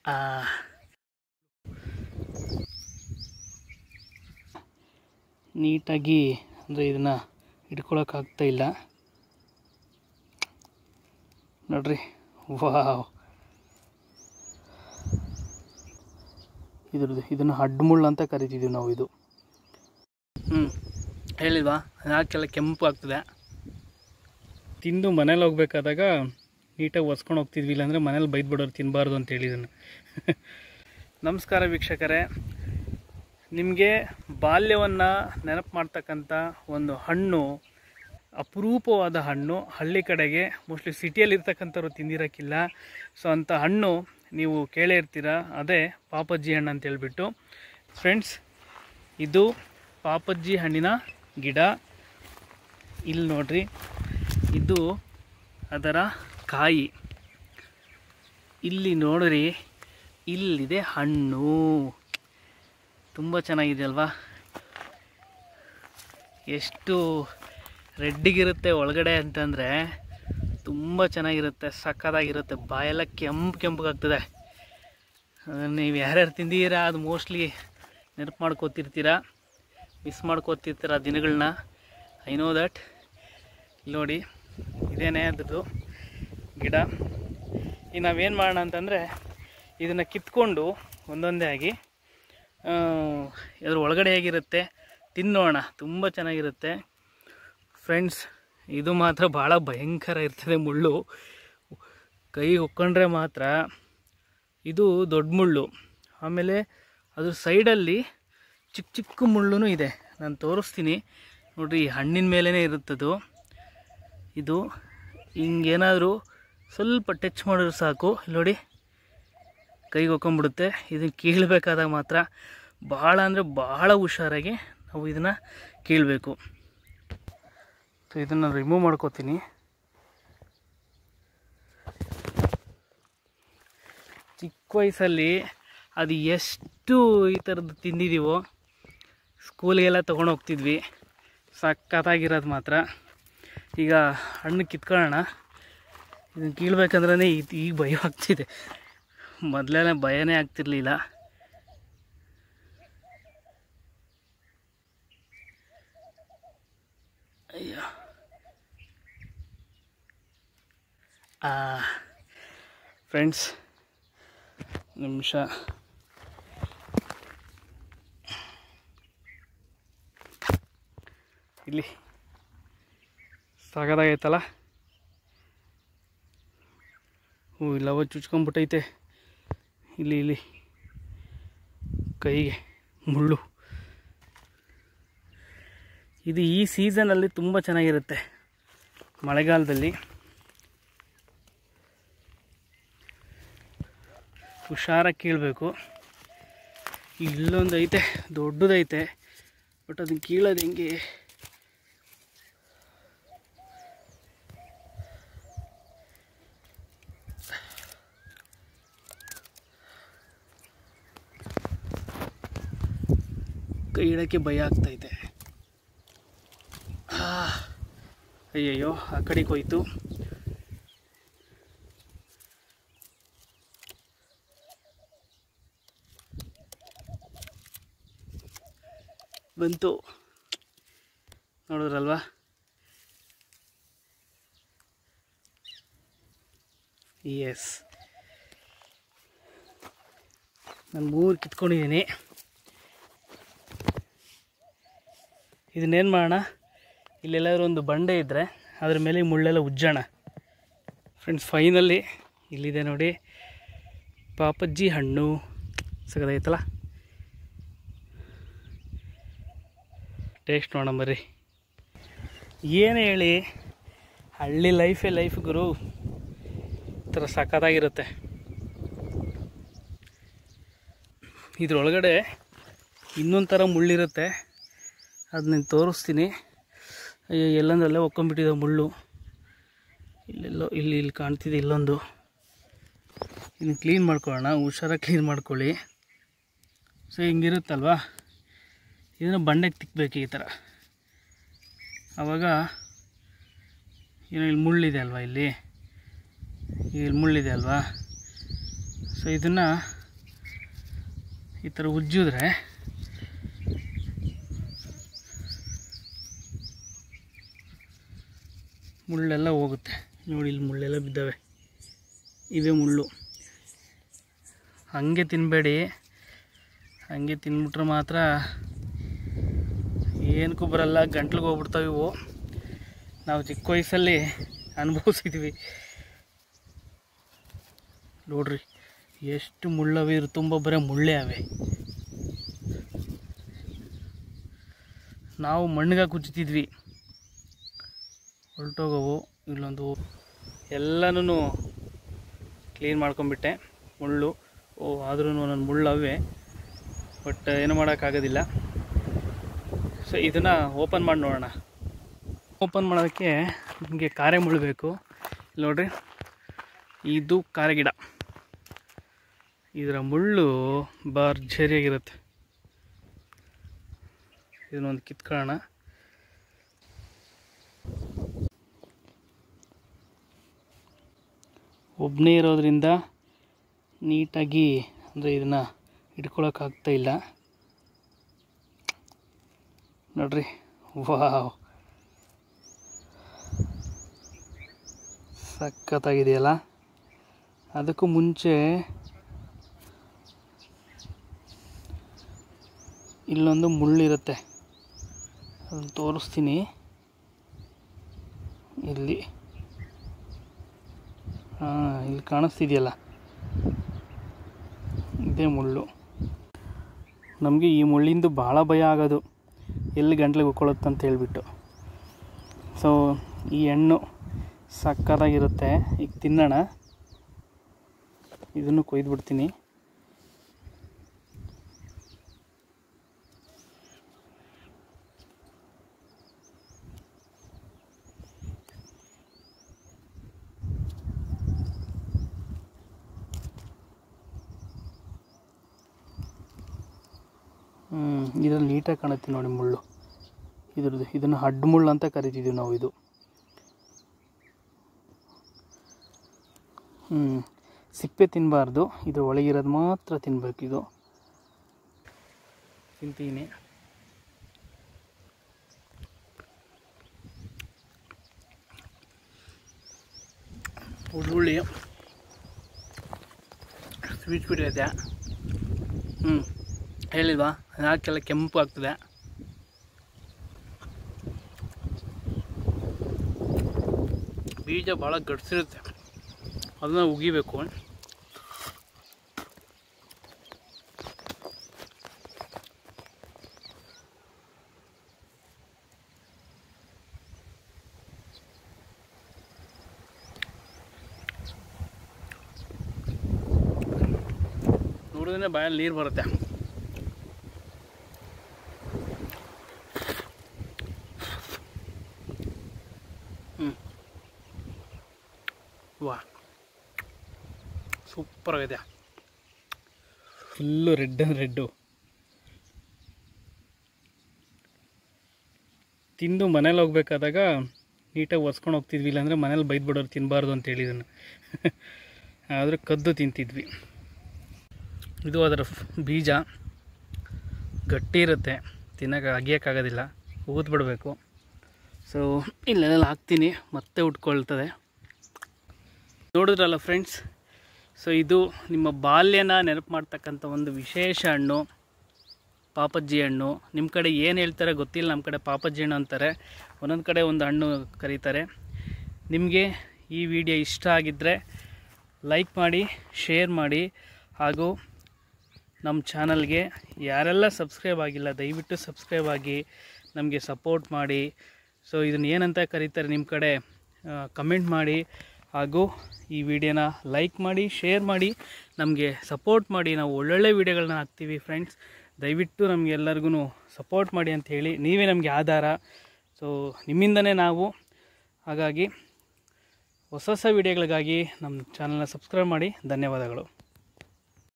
ನೀಟಾಗಿ ಅಂದರೆ ಇದನ್ನು ಹಿಡ್ಕೊಳಕ್ಕಾಗ್ತಾ ಇಲ್ಲ ನೋಡ್ರಿ. ವಾವ್, ಇದನ್ನು ಅಡ್ಮುಳ್ಳು ಅಂತ ಕರಿತಿದ್ದೀವಿ ನಾವು. ಇದು ಹೇಳಿಲ್ವಾ ಯಾಕೆಲ್ಲ ಕೆಂಪು ಆಗ್ತದೆ. ತಿಂದು ಮನೇಲಿ ಹೋಗ್ಬೇಕಾದಾಗ ನೀಟಾಗಿ ಒಸ್ಕೊಂಡು ಹೋಗ್ತಿದ್ವಿ, ಇಲ್ಲಾಂದರೆ ಮನೇಲಿ ಬೈದ್ಬಿಡೋರು ತಿನ್ನಬಾರ್ದು ಅಂತ ಹೇಳಿದನು. ನಮಸ್ಕಾರ ವೀಕ್ಷಕರೇ, ನಿಮಗೆ ಬಾಲ್ಯವನ್ನು ನೆನಪು ಮಾಡ್ತಕ್ಕಂಥ ಒಂದು ಹಣ್ಣು, ಅಪರೂಪವಾದ ಹಣ್ಣು, ಹಳ್ಳಿ ಕಡೆಗೆ ಮೋಸ್ಟ್ಲಿ ಸಿಟಿಯಲ್ಲಿ ಇರ್ತಕ್ಕಂಥವ್ರು ತಿಂದಿರೋಕ್ಕಿಲ್ಲ. ಸೊ ಅಂಥ ಹಣ್ಣು ನೀವು ಕೇಳೇ ಇರ್ತೀರ, ಅದೇ ಪಾಪಜ್ಜಿ ಹಣ್ಣು ಅಂತ ಹೇಳ್ಬಿಟ್ಟು. ಫ್ರೆಂಡ್ಸ್, ಇದು ಪಾಪಜ್ಜಿ ಹಣ್ಣಿನ ಗಿಡ. ಇಲ್ಲಿ ನೋಡ್ರಿ, ಇದು ಅದರ ಕಾಯಿ. ಇಲ್ಲಿ ನೋಡ್ರಿ, ಇಲ್ಲಿದೆ ಹಣ್ಣು. ತುಂಬ ಚೆನ್ನಾಗಿದೆ ಅಲ್ವಾ? ಎಷ್ಟು ರೆಡ್ಡಿಗಿರುತ್ತೆ ಒಳಗಡೆ ಅಂತಂದರೆ ತುಂಬ ಚೆನ್ನಾಗಿರುತ್ತೆ, ಸಕ್ಕತ್ತಾಗಿರುತ್ತೆ. ಬಾಯೆಲ್ಲ ಕೆಂಪಗಾಗ್ತದೆ. ನೀವು ಯಾರ್ಯಾರು ತಿಂದಿದ್ದೀರಾ ಅದು ಮೋಸ್ಟ್ಲಿ ನೆನಪು ಮಾಡ್ಕೋತಿರ್ತೀರ, ಮಿಸ್ ಮಾಡ್ಕೋತಿರ್ತೀರ ದಿನಗಳನ್ನ. I know that. ನೋಡಿ, ಇದೇನೇ ಅದ್ರದ್ದು ಗಿಡ. ಈಗ ನಾವೇನು ಮಾಡೋಣ ಅಂತಂದರೆ ಇದನ್ನು ಕಿತ್ಕೊಂಡು ಒಂದೊಂದೇ ಆಗಿ ಇದ್ರ ಒಳಗಡೆ ಹೇಗಿರುತ್ತೆ ತಿನ್ನೋಣ. ತುಂಬ ಚೆನ್ನಾಗಿರುತ್ತೆ ಫ್ರೆಂಡ್ಸ್. ಇದು ಮಾತ್ರ ಭಾಳ ಭಯಂಕರ ಇರ್ತದೆ ಮುಳ್ಳು. ಕೈ ಹೊಕ್ಕೊಂಡ್ರೆ ಮಾತ್ರ ಇದು ದೊಡ್ಡ ಮುಳ್ಳು. ಆಮೇಲೆ ಅದ್ರ ಸೈಡಲ್ಲಿ ಚಿಕ್ಕ ಚಿಕ್ಕ ಮುಳ್ಳು ಇದೆ. ನಾನು ತೋರಿಸ್ತೀನಿ ನೋಡಿರಿ. ಈ ಹಣ್ಣಿನ ಮೇಲೇ ಇರುತ್ತದು. ಇದು ಹಿಂಗೇನಾದರೂ ಸ್ವಲ್ಪ ಟಚ್ ಮಾಡಿದ್ರೆ ಸಾಕು, ನೋಡಿ ಕೈಗೆ ಹೊಕ್ಕೊಂಬಿಡುತ್ತೆ. ಇದನ್ನು ಕೀಳಬೇಕಾದಾಗ ಮಾತ್ರ ಭಾಳ ಅಂದರೆ ಭಾಳ ಹುಷಾರಾಗಿ ನಾವು ಇದನ್ನು ಕೀಳಬೇಕು. ಸೊ ಇದನ್ನು ರಿಮೂವ್ ಮಾಡ್ಕೋತೀನಿ. ಚಿಕ್ಕ ವಯಸ್ಸಲ್ಲಿ ಅದು ಎಷ್ಟು ಈ ಥರದ್ದು ತಿಂದಿದ್ದೀವೋ, ಸ್ಕೂಲಿಗೆಲ್ಲ ತೊಗೊಂಡು ಹೋಗ್ತಿದ್ವಿ. ಸಕ್ಕತ್ತಾಗಿರೋದು ಮಾತ್ರ. ಈಗ ಹಣ್ಣು ಕಿತ್ಕೊಳ್ಳೋಣ. ಇದನ್ನು ಕೀಳ್ಬೇಕಂದ್ರೆ ಈಗ ಭಯ ಆಗ್ತಿದೆ. ಮೊದಲೆಲ್ಲ ಭಯನೇ ಆಗ್ತಿರ್ಲಿಲ್ಲ. ಅಯ್ಯೋ, ಫ್ರೆಂಡ್ಸ್ ನಿಮಿಷ. ಇಲ್ಲಿ ಸಾಗದಾಗೈತಲ್ಲ. ಇಲ್ಲವ ಚುಚ್ಕೊಂಡ್ಬಿಟ್ಟೈತೆ. ಇಲ್ಲಿ ಕೈಗೆ ಮುಳ್ಳು. ಇದು ಈ ಸೀಸನಲ್ಲಿ ತುಂಬ ಚೆನ್ನಾಗಿರುತ್ತೆ, ಮಳೆಗಾಲದಲ್ಲಿ. ಹುಷಾರಾಗಿ ಕೀಳಬೇಕು. ಇಲ್ಲೊಂದು ಐತೆ, ದೊಡ್ಡದೈತೆ. ಬಟ್ ಅದನ್ನು ಕೀಳೋದು ಹೆಂಗೆ? ಕೈ ಇಡೋಕ್ಕೆ ಭಯ ಆಗ್ತೈತೆ. ಅಯ್ಯಯ್ಯೋ, ಆ ಕಡೆಗೆ ಹೋಯ್ತು. ಬಂತು, ನೋಡಿದ್ರಲ್ವಾ? ಎಸ್, ನಾನು 3 ಕಿತ್ಕೊಂಡಿದ್ದೀನಿ. ಇದನ್ನೇನು ಮಾಡೋಣ, ಇಲ್ಲೆಲ್ಲಾದ್ರೂ ಒಂದು ಬಂಡೆ ಇದ್ದರೆ ಅದ್ರ ಮೇಲೆ ಮುಳ್ಳೆಲ್ಲ ಉಜ್ಜೋಣ. ಫ್ರೆಂಡ್ಸ್, ಫೈನಲಿ ಇಲ್ಲಿದೆ ನೋಡಿ ಪಾಪಜ್ಜಿ ಹಣ್ಣು. ಸಗದೈತಲ್ಲ, ಟೇಸ್ಟ್ ನೋಡೋಣ ಬರ್ರಿ. ಏನೇ ಹೇಳಿ, ಹಳ್ಳಿ ಲೈಫೇ ಲೈಫ್ ಗುರು. ಈ ಥರ ಸಖತ್ತಾಗಿರುತ್ತೆ. ಇದ್ರೊಳಗಡೆ ಇನ್ನೊಂದು ಥರ ಮುಳ್ಳಿರುತ್ತೆ, ಅದನ್ನ ತೋರಿಸ್ತೀನಿ. ಅಯ್ಯೋ, ಎಲ್ಲಂದ್ರಲ್ಲೇ ಒಕ್ಕೊಂಬಿಟ್ಟಿದೆ ಮುಳ್ಳು. ಇಲ್ಲೆಲ್ಲೋ ಇಲ್ಲಿ ಕಾಣ್ತಿದೆ ಇಲ್ಲೊಂದು. ಇನ್ನು ಕ್ಲೀನ್ ಮಾಡ್ಕೊಳ್ಳೋಣ, ಹುಷಾರಾಗಿ ಕ್ಲೀನ್ ಮಾಡ್ಕೊಳ್ಳಿ. ಸೊ ಹಿಂಗಿರುತ್ತಲ್ವಾ, ಇದನ್ನು ಬಂಡೆಗೆ ತಿಕ್ಕಬೇಕು ಈ ಥರ. ಆವಾಗ ಏನೋ ಇಲ್ಲಿ ಮುಳ್ಳಿದೆ ಅಲ್ವಾ, ಇಲ್ಲಿ ಮುಳ್ಳಿದೆ ಅಲ್ವಾ. ಸೊ ಇದನ್ನು ಈ ಥರ ಉಜ್ಜಿದ್ರೆ ಮುಳ್ಳೆಲ್ಲ ಹೋಗುತ್ತೆ. ನೋಡಿ ಇಲ್ಲಿ ಮುಳ್ಳೆಲ್ಲ ಬಿದ್ದಾವೆ, ಇವೇ ಮುಳ್ಳು. ಹಾಗೆ ತಿನ್ನಬೇಡಿ, ಹಾಗೆ ತಿನ್ಬಿಟ್ರೆ ಮಾತ್ರ ಏನಕ್ಕೂ ಬರಲ್ಲ, ಗಂಟ್ಲಿಗೆ ಹೋಗ್ಬಿಡ್ತಾವೆ ಇವು. ನಾವು ಚಿಕ್ಕ ವಯಸ್ಸಲ್ಲಿ ಅನುಭವಿಸಿದ್ವಿ. ನೋಡ್ರಿ ಎಷ್ಟು ಮುಳ್ಳವೆ, ಇರು ತುಂಬ ಬರೀ ಮುಳ್ಳೆ ಅವೆ. ನಾವು ಮಣ್ಣಿಗೆ ಕುಚ್ಚಿತಿದ್ವಿ, ಹೊರಟೋಗವು. ಇಲ್ಲೊಂದು ಎಲ್ಲನೂ ಕ್ಲೀನ್ ಮಾಡ್ಕೊಂಬಿಟ್ಟೆ, ಮುಳ್ಳು. ಆದ್ರೂ ನನ್ನ ಮುಳ್ಳವೇ, ಬಟ್ ಏನು ಮಾಡೋಕ್ಕಾಗೋದಿಲ್ಲ. ಸೊ ಇದನ್ನು ಓಪನ್ ಮಾಡಿ ನೋಡೋಣ. ಓಪನ್ ಮಾಡೋದಕ್ಕೆ ನಿಮಗೆ ಕಾರೆ ಮುಳ್ಳು ಬೇಕು. ನೋಡ್ರಿ, ಇದು ಕಾರೆ ಗಿಡ. ಇದರ ಮುಳ್ಳು ಭರ್ಜರಿಯಾಗಿರುತ್ತೆ. ಇದನ್ನೊಂದು ಕಿತ್ಕೊಳ್ಳೋಣ. ಒಬ್ಬನೇ ಇರೋದ್ರಿಂದ ನೀಟಾಗಿ ಅಂದರೆ ಇದನ್ನು ಇಟ್ಕೊಳ್ಳೋಕ್ಕಾಗ್ತಾ ಇಲ್ಲ. ನೋಡ್ರಿ, ವಾವ್, ಸಖತ್ತಾಗಿದೆಯಲ್ಲ. ಅದಕ್ಕೂ ಮುಂಚೆ ಇಲ್ಲೊಂದು ಮುಳ್ಳಿರುತ್ತೆ, ಅದನ್ನು ತೋರಿಸ್ತೀನಿ. ಇಲ್ಲಿ ಇಲ್ಲಿ ಕಾಣಿಸ್ತಿದೆಯಲ್ಲ, ಇದೇ ಮುಳ್ಳು. ನಮಗೆ ಈ ಮುಳ್ಳಿಂದು ಭಾಳ ಭಯ ಆಗೋದು, ಎಲ್ಲಿ ಗಂಟ್ಲಿಗೆ ಉಕ್ಕೊಳ್ಳುತ್ತಂತ ಹೇಳ್ಬಿಟ್ಟು. ಸೊ ಈ ಹಣ್ಣು ಸಕ್ಕತ್ತಾಗಿರುತ್ತೆ. ಈಗ ತಿನ್ನೋಣ. ಇದನ್ನು ಕೊಯ್ದುಬಿಡ್ತೀನಿ. ಇದರಲ್ಲಿ ನೀಟಾಗಿ ಕಾಣುತ್ತೆ ನೋಡಿ ಮುಳ್ಳು. ಇದ್ರದ್ದು ಇದನ್ನು ಅಡ್ಡ ಮುಳ್ಳು ಅಂತ ಕರಿತಿದ್ದೀವಿ ನಾವು. ಇದು ಸಿಪ್ಪೆ ತಿನ್ನಬಾರ್ದು, ಇದು ಒಳಗಿರೋದು ಮಾತ್ರ ತಿನ್ನಬೇಕು. ಇದು ತಿಂತೀನಿ. ಉಳ್ಳಿ ಸ್ವೀಟ್ ಸ್ವೀಟ್ ಐತೆ. ಹೇಳಿಲ್ವಾ, ನಾಕೆಲ್ಲ ಕೆಂಪು ಆಗ್ತದೆ. ಬೀಜ ಭಾಳ ಗಡ್ಸಿರುತ್ತೆ, ಅದನ್ನ ಉಗಿಬೇಕು. ನೋಡಿದ್ರೆ ಬಾಯಲ್ಲಿ ನೀರು ಬರುತ್ತೆ. ವಾ, ಸೂಪರ್ ಆಗಿದೆ. Full red. ತಿಂದು ಮನೇಲಿ ಹೋಗ್ಬೇಕಾದಾಗ ನೀಟಾಗಿ ಒರೆಸ್ಕೊಂಡು ಹೋಗ್ತಿದ್ವಿ, ಇಲ್ಲಾಂದರೆ ಮನೇಲಿ ಬೈದ್ಬಿಡೋರು ತಿನ್ನಬಾರ್ದು ಅಂತೇಳಿ ಇದನ್ನು. ಆದರೆ ಕದ್ದು ತಿಂತಿದ್ವಿ. ಇದು ಅದರ ಬೀಜ ಗಟ್ಟಿ ಇರುತ್ತೆ, ತಿನ್ನೋಕೆ ಅಗಿಯೋಕ್ಕಾಗೋದಿಲ್ಲ, ಊದ್ಬಿಡಬೇಕು. ಸೊ ಇಲ್ಲೆಲ್ಲ ಹಾಕ್ತೀನಿ, ಮತ್ತೆ ಉಟ್ಕೊಳ್ತದೆ. ನೋಡಿದ್ರಲ್ಲ ಫ್ರೆಂಡ್ಸ್, ಸೊ ಇದು ನಿಮ್ಮ ಬಾಲ್ಯನ ನೆನಪು ಮಾಡ್ತಕ್ಕಂಥ ಒಂದು ವಿಶೇಷ ಹಣ್ಣು, ಪಾಪಜ್ಜಿ ಹಣ್ಣು. ನಿಮ್ಮ ಕಡೆ ಏನು ಹೇಳ್ತಾರೆ ಗೊತ್ತಿಲ್ಲ, ನಮ್ಮ ಕಡೆ ಪಾಪಜ್ಜಿ ಹಣ್ಣು ಅಂತಾರೆ, ಒಂದೊಂದು ಕಡೆ ಒಂದು ಹಣ್ಣು ಕರೀತಾರೆ. ನಿಮಗೆ ಈ ವಿಡಿಯೋ ಇಷ್ಟ ಆಗಿದ್ದರೆ ಲೈಕ್ ಮಾಡಿ, ಶೇರ್ ಮಾಡಿ, ಹಾಗೂ ನಮ್ಮ ಚಾನಲ್ಗೆ ಯಾರೆಲ್ಲ ಸಬ್ಸ್ಕ್ರೈಬ್ ಆಗಿಲ್ಲ ದಯವಿಟ್ಟು ಸಬ್ಸ್ಕ್ರೈಬ್ ಆಗಿ ನಮಗೆ ಸಪೋರ್ಟ್ ಮಾಡಿ. ಸೊ ಇದನ್ನು ಏನಂತ ಕರೀತಾರೆ ನಿಮ್ಮ ಕಡೆ ಕಮೆಂಟ್ ಮಾಡಿ, ಹಾಗೂ ಈ ವಿಡಿಯೋನ ಲೈಕ್ ಮಾಡಿ, ಶೇರ್ ಮಾಡಿ, ನಮಗೆ ಸಪೋರ್ಟ್ ಮಾಡಿ. ನಾವು ಒಳ್ಳೊಳ್ಳೆ ವಿಡಿಯೋಗಳನ್ನ ಹಾಕ್ತೀವಿ ಫ್ರೆಂಡ್ಸ್. ದಯವಿಟ್ಟು ನಮಗೆಲ್ಲರಿಗೂ ಸಪೋರ್ಟ್ ಮಾಡಿ ಅಂತ ಹೇಳಿ, ನೀವೇ ನಮಗೆ ಆಧಾರ. ಸೊ ನಿಮ್ಮಿಂದನೇ ನಾವು. ಹಾಗಾಗಿ ಹೊಸ ವಿಡಿಯೋಗಳಿಗಾಗಿ ನಮ್ಮ ಚಾನಲ್ನ ಸಬ್ಸ್ಕ್ರೈಬ್ ಮಾಡಿ. ಧನ್ಯವಾದಗಳು.